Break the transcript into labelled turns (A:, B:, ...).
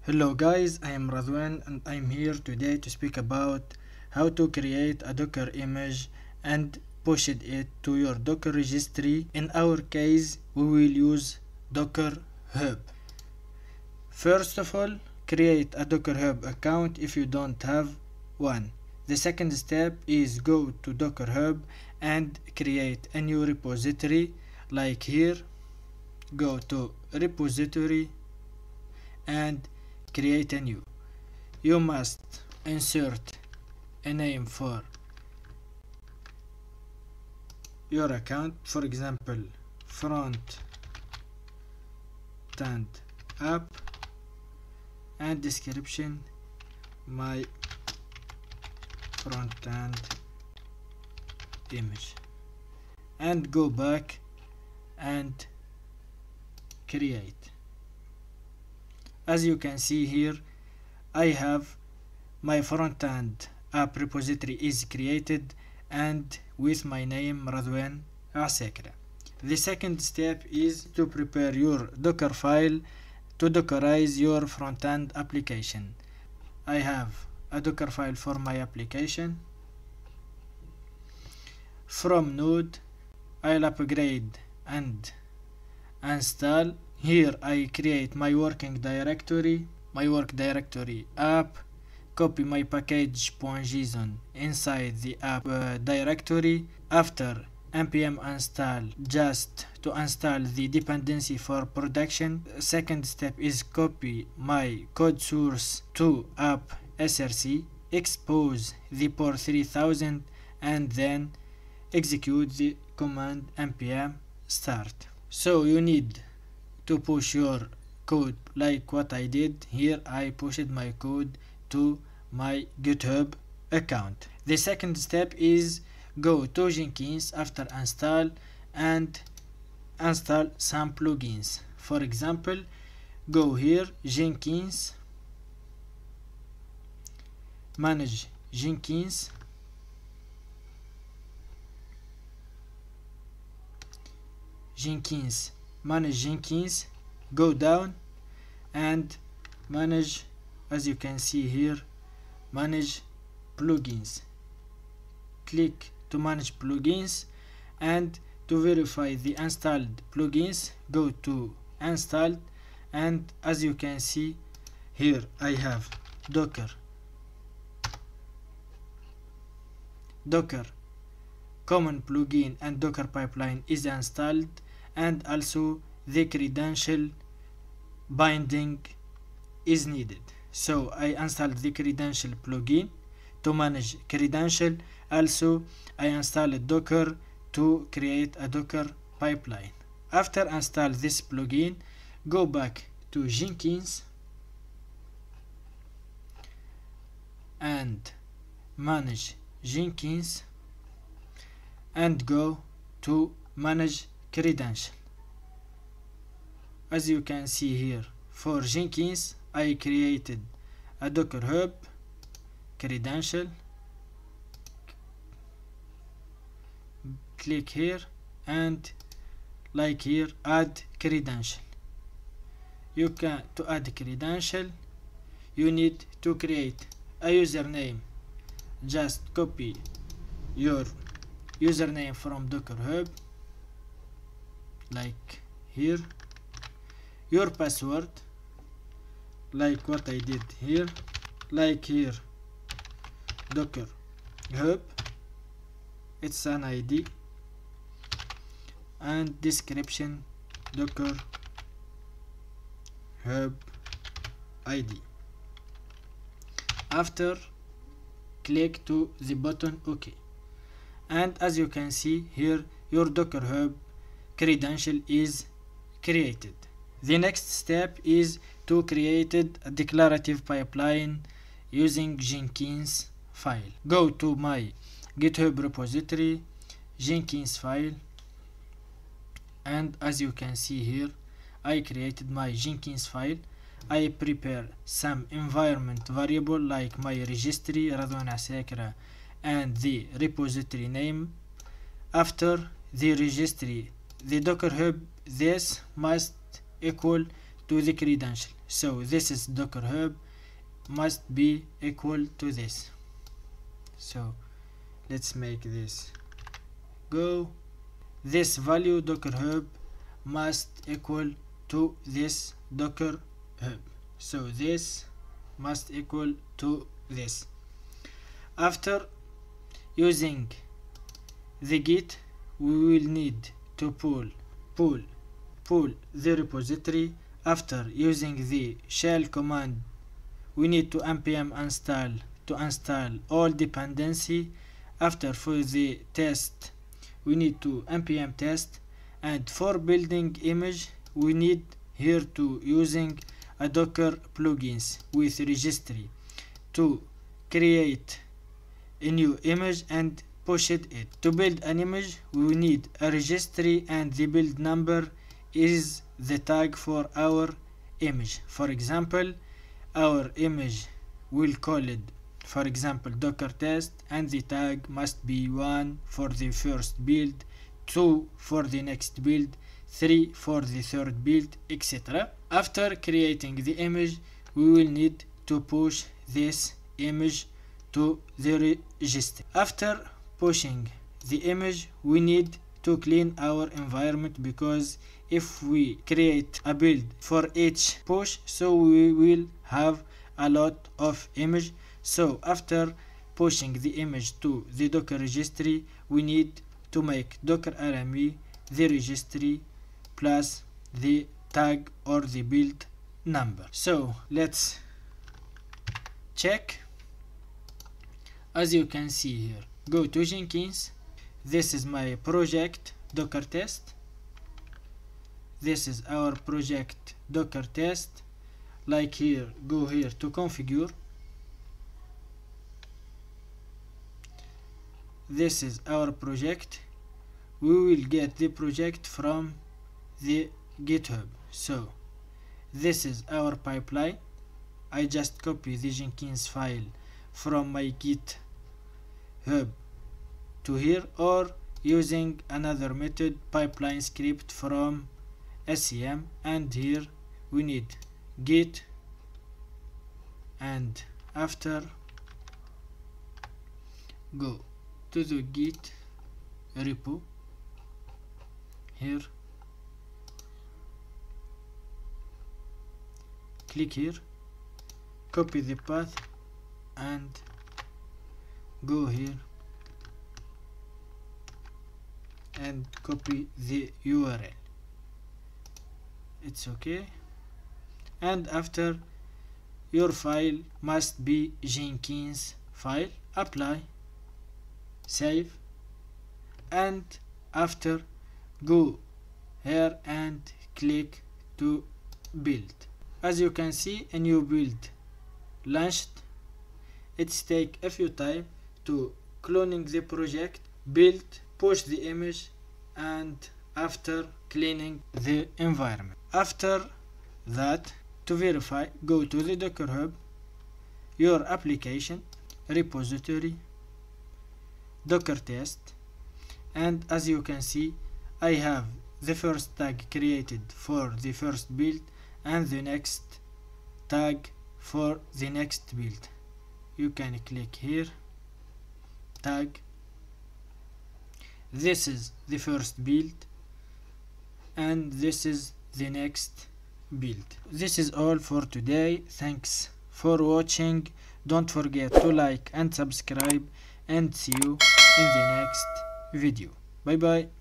A: Hello guys, I am Radwan and I'm here today to speak about how to create a Docker image and push it to your Docker registry. In our case, we will use Docker Hub. First of all, create a Docker Hub account if you don't have one. The second step is go to Docker Hub and create a new repository like here. Go to repository and create a new. You must insert a name for your account, for example front end app, and description my front end image, and go back and create. As you can see here, I have my front end app repository is created and with my name Radwan Asakra. The second step is to prepare your Docker file to Dockerize your front end application. I have a Docker file for my application. From node, I'll upgrade and install. Here I create my working directory, my work directory app, copy my package.json inside the app directory. After npm install, just to install the dependency for production. Second step is copy my code source to app src, expose the port 3000, and then execute the command npm start. So you need to push your code like what I did here. I pushed my code to my GitHub account. The second step is go to Jenkins after install and install some plugins. For example, go here, Jenkins, manage Jenkins, manage Jenkins, go down and manage, as you can see here, manage plugins. Click to manage plugins, and to verify the installed plugins, go to installed, and as you can see here, I have Docker common plugin and Docker pipeline is installed, and also the credential binding is needed. So I installed the credential plugin to manage credential. Also I installed Docker to create a Docker pipeline. After install this plugin, go back to Jenkins and manage Jenkins and go to manage credential. As you can see here, for Jenkins I created a Docker Hub credential. Click here and like here, add credential. You can, to add credential, you need to create a username. Just copy your username from Docker Hub like here, your password like what I did here, like here Docker Hub, it's an ID, and description Docker Hub ID. After, click to the button OK, and as you can see here, your Docker Hub credential is created. The next step is to create a declarative pipeline using Jenkins file. Go to my GitHub repository, Jenkins file, and as you can see here, I created my Jenkins file. I prepare some environment variable like my registry Radwan Asakra and the repository name. After the registry, the Docker Hub, this must equal to the credential. So this is Docker Hub must be equal to this. So let's make this go. This value Docker Hub must equal to this Docker Hub. So this must equal to this. After using the git, we will need to pull the repository. After using the shell command, we need to npm install to install all dependency. After for the test, we need to npm test, and for building image, we need here to using a Docker plugins with registry to create a new image and push it. To build an image, we need a registry, and the build number is the tag for our image. For example, our image will call it, for example, Docker test, and the tag must be 1 for the first build, 2 for the next build, 3 for the third build, etc. After creating the image, we will need to push this image to the registry. After pushing the image, we need to clean our environment, because if we create a build for each push, so we will have a lot of image. So after pushing the image to the Docker registry, we need to make Docker RME the registry plus the tag or the build number. So let's check. As you can see here, go to Jenkins. This is my project Docker test. This is our project Docker test. Like here, go here to configure. This is our project. We will get the project from the GitHub. So this is our pipeline. I just copy the Jenkins file from my GitHub to here, or using another method, pipeline script from SCM, and here we need git, and after go to the git repo here, click here, copy the path, and go here and copy the URL. It's okay. And after, your file must be Jenkins file. Apply, save, and after go here and click to build. As you can see, a new build launched. It's take a few time to cloning the project, build, push the image, and after cleaning the environment. After that, to verify, go to the Docker Hub, your application, repository, Docker test, and as you can see, I have the first tag created for the first build and the next tag for the next build. You can click here, tag. This is the first build and this is the next build. This is all for today. Thanks for watching. Don't forget to like and subscribe, and see you in the next video. Bye bye.